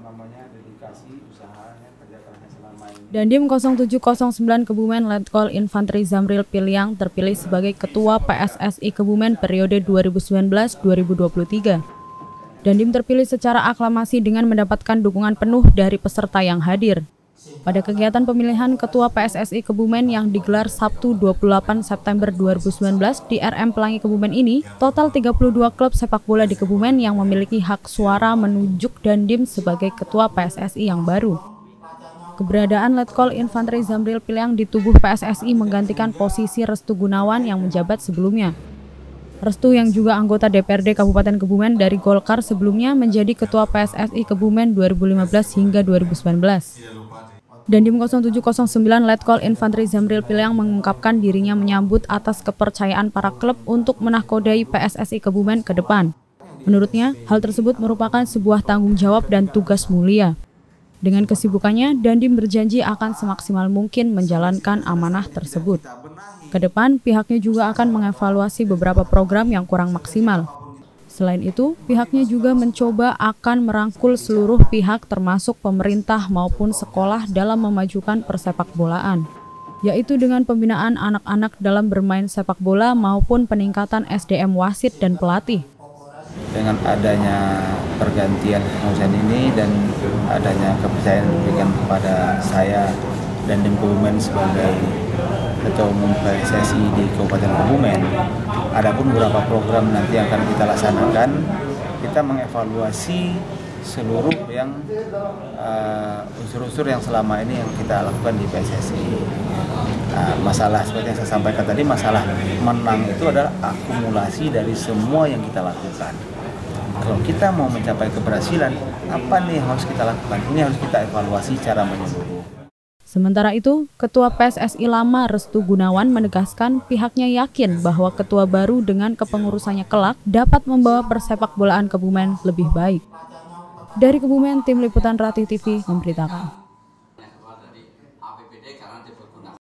dedikasi usahanya kerja kerasnya selama ini. Dandim 0709 Kebumen Letkol Infantri Zamril Piliang terpilih sebagai Ketua PSSI Kebumen periode 2019-2023. Dandim terpilih secara aklamasi dengan mendapatkan dukungan penuh dari peserta yang hadir. Pada kegiatan pemilihan Ketua PSSI Kebumen yang digelar Sabtu 28 September 2019 di RM Pelangi Kebumen ini, total 32 klub sepak bola di Kebumen yang memiliki hak suara menunjuk Dandim sebagai Ketua PSSI yang baru. Keberadaan Letkol Infantri Zamril Piliang di tubuh PSSI menggantikan posisi Restu Gunawan yang menjabat sebelumnya. Restu yang juga anggota DPRD Kabupaten Kebumen dari Golkar sebelumnya menjadi Ketua PSSI Kebumen 2015 hingga 2019. Dandim 0709 Letkol Infantri Zamril Piliang mengungkapkan dirinya menyambut atas kepercayaan para klub untuk menahkodai PSSI Kebumen ke depan. Menurutnya, hal tersebut merupakan sebuah tanggung jawab dan tugas mulia. Dengan kesibukannya, Dandim berjanji akan semaksimal mungkin menjalankan amanah tersebut. Ke depan, pihaknya juga akan mengevaluasi beberapa program yang kurang maksimal. Selain itu, pihaknya juga mencoba akan merangkul seluruh pihak termasuk pemerintah maupun sekolah dalam memajukan persepakbolaan, yaitu dengan pembinaan anak-anak dalam bermain sepak bola maupun peningkatan SDM wasit dan pelatih. Dengan adanya pergantian kepengurusan ini dan adanya kepercayaan diberikan kepada saya dan Dandim Kebumen sebagai Ketua Umum PSSI di Kabupaten Kebumen, adapun beberapa program nanti yang akan kita laksanakan, kita mengevaluasi seluruh yang unsur-unsur yang selama ini yang kita lakukan di PSSI. Masalah seperti yang saya sampaikan tadi, masalah menang itu adalah akumulasi dari semua yang kita lakukan. Kalau kita mau mencapai keberhasilan, apa nih yang harus kita lakukan? Ini harus kita evaluasi secara menyeluruh. Sementara itu, Ketua PSSI lama Restu Gunawan menegaskan pihaknya yakin bahwa ketua baru dengan kepengurusannya kelak dapat membawa persepakbolaan Kebumen lebih baik. Dari Kebumen, Tim Liputan Ratih TV memberitakan.